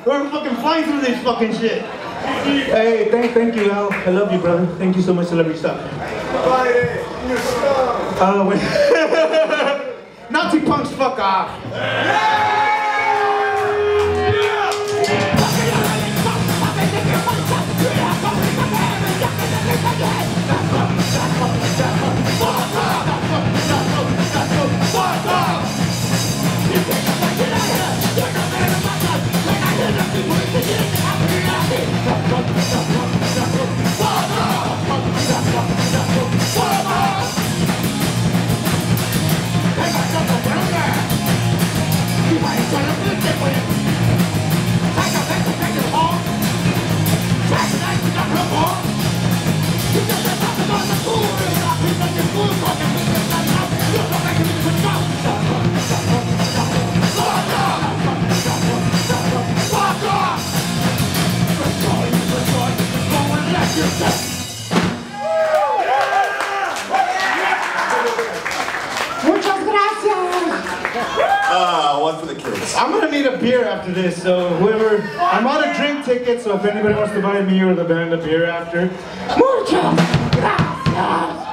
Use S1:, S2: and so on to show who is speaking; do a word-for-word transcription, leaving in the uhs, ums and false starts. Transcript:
S1: We're fucking flying through this fucking shit.
S2: Hey, thank, thank you, Al. I love you, brother. Thank you so much, celebrity stuff. Uh, wait.
S1: Nazi punks, fuck off.
S3: Ah, one for the kids.
S1: I'm gonna need a beer after this, so whoever, I'm out of drink tickets, so if anybody wants to buy me or the band a beer after. Muchas gracias!